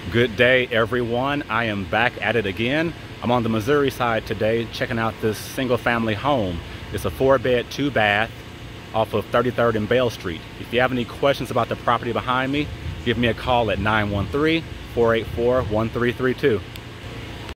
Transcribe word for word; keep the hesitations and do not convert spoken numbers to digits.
Good day, everyone. I am back at it again. I'm on the Missouri side today checking out this single family home. It's a four bed, two bath off of thirty-third and Bell Street. If you have any questions about the property behind me, give me a call at nine one three, four eight four, one three three two.